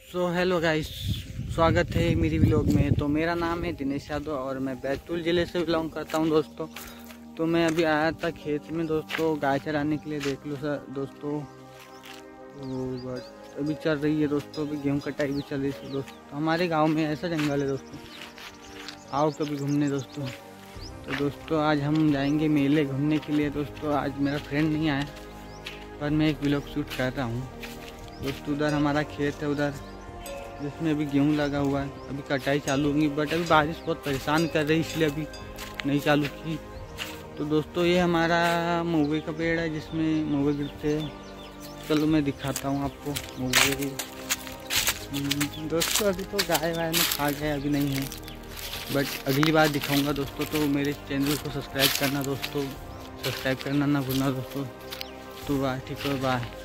So hello guys, स्वागत है मेरी व्लॉग में। तो मेरा नाम है दिनेश यादव और मैं बैतूल ज़िले से बिलोंग करता हूं दोस्तों। तो मैं अभी आया था खेत में दोस्तों गाय चराने के लिए। देख लो सर दोस्तों, तो अभी चल रही है दोस्तों, अभी गेहूं कटाई भी चल रही है दोस्तों। हमारे गांव में ऐसा जंगल है दोस्तों, आओ कभी घूमने दोस्तों। तो दोस्तों आज हम जाएंगे मेले घूमने के लिए दोस्तों। आज मेरा फ्रेंड नहीं आया पर मैं एक व्लॉग शूट कर रहा हूँ दोस्तों। उधर हमारा खेत है, उधर जिसमें अभी गेहूं लगा हुआ है। अभी कटाई चालू होगी बट अभी बारिश बहुत परेशान कर रही है, इसलिए अभी नहीं चालू की। तो दोस्तों ये हमारा महुए का पेड़ है जिसमें महुए गिरते हैं। चलो मैं दिखाता हूँ आपको महुए। दोस्तों अभी तो गाय वाय में खा गए, अभी नहीं है बट अगली बार दिखाऊंगा दोस्तों। तो मेरे चैनल को सब्सक्राइब करना दोस्तों, सब्सक्राइब करना ना भूलना दोस्तों। तो बाय, ठीक है, बाय।